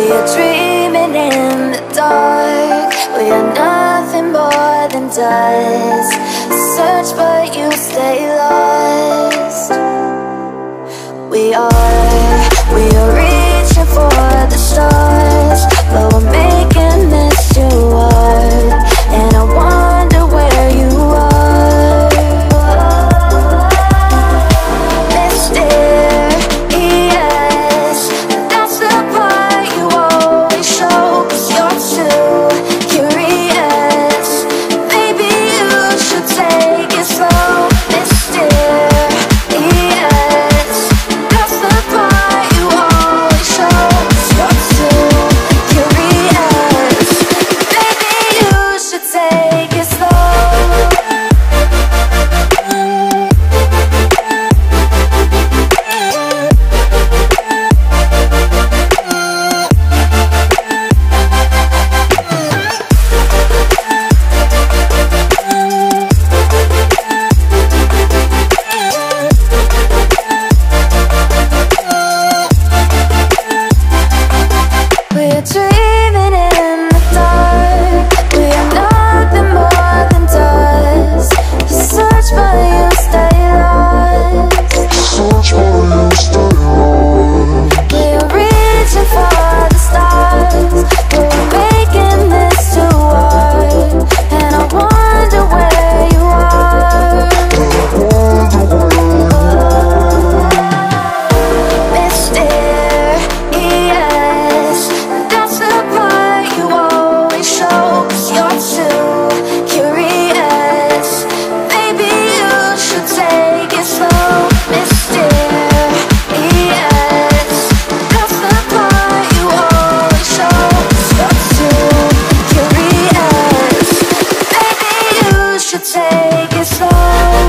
We are dreaming in the dark. We are nothing more than dust. Search but you stay lost. We are reaching for the stars, but we're making this too hard. And I wonder where you are. Mysterious, that's the part you always show. 'Cause you're too curious. Maybe you should take it slow. Mysterious, that's the part you always show. 'Cause you're too curious. Maybe you should take it slow. We're dreaming in the dark. We are nothing more than dust. Search but you stay lost. We are reaching for the stars, but we're making this too hard. And I wonder where you are. Mysterious, that's the part you always show. 'Cause you're too curious. Maybe you should take it slow. Mysterious, that's the part you always show. 'Cause you're too curious. Maybe you should take it slow.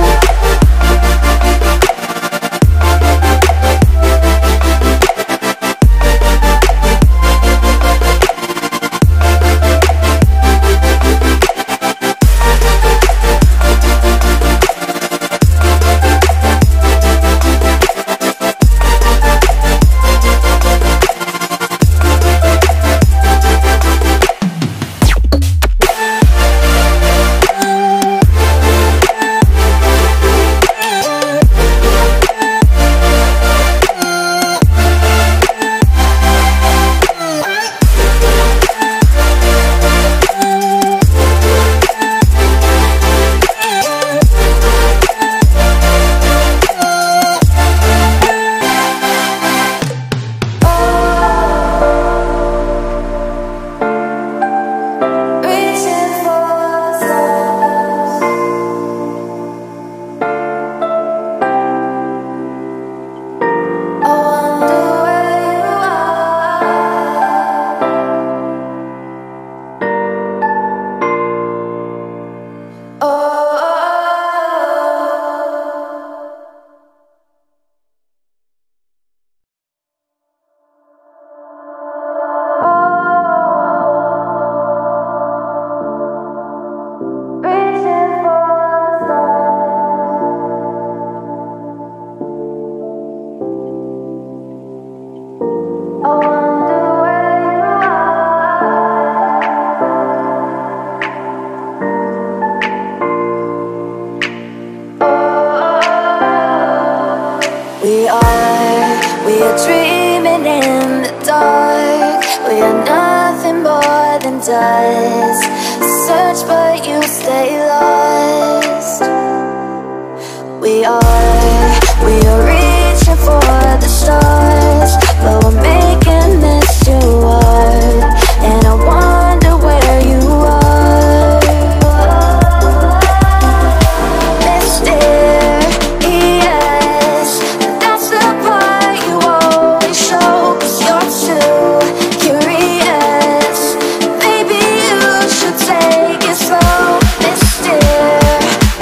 Reaching for the stars. I wonder where you are. Oh. Reaching for the stars. I wonder where you are. We are dreaming in the dark. We are nothing more than dust. Search but you stay lost. We are reaching for the stars, but we're making this too hard. And I wonder where you are. Mysterious, that's the part you always show. 'Cause you're too curious. Maybe you should take it slow. Mysterious,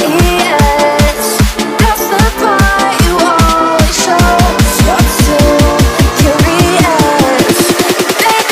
that's the part you always show. 'Cause you're too curious.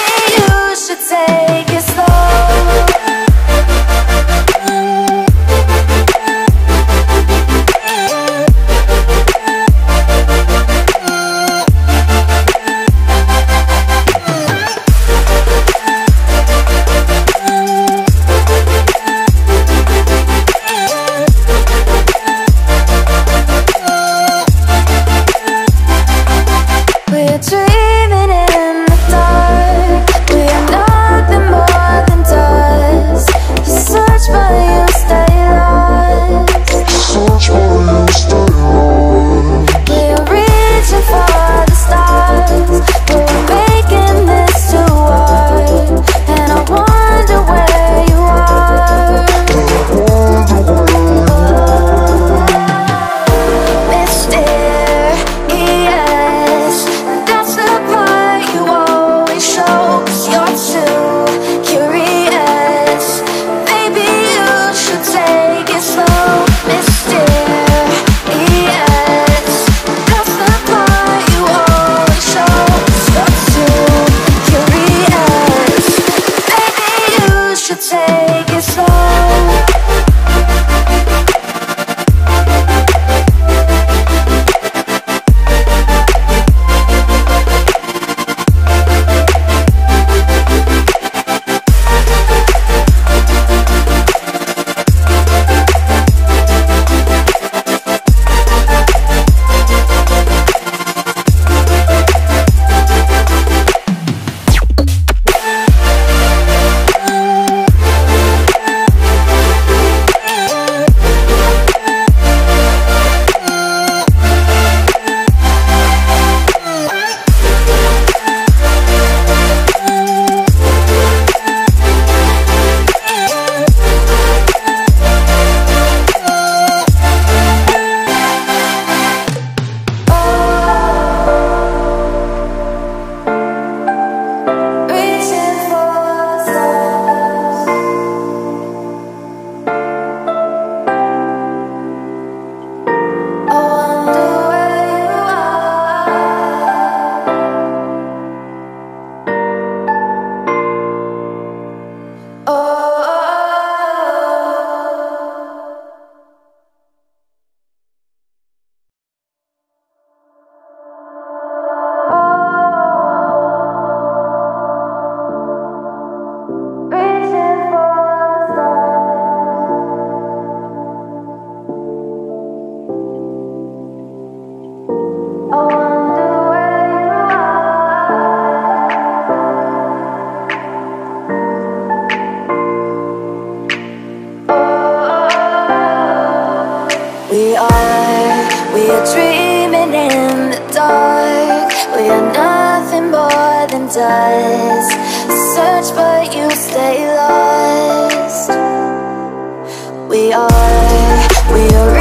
does. Search but you stay lost. We are